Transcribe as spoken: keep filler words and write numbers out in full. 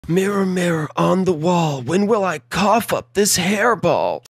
Mirror, mirror on the wall, when will I cough up this hairball?